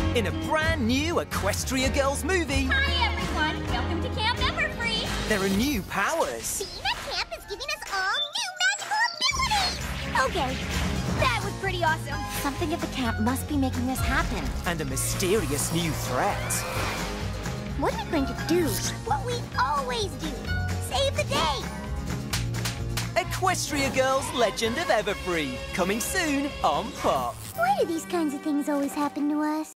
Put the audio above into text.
in a brand new Equestria Girls movie. Hi, everyone. Welcome to Camp Everfree. There are new powers. Being at camp is giving us all new magical abilities. Okay, that was pretty awesome. Something at the camp must be making this happen. And a mysterious new threat. What are we going to do? What we always do. Save the day. Equestria Girls Legend of Everfree. Coming soon on Pop. Why do these kinds of things always happen to us?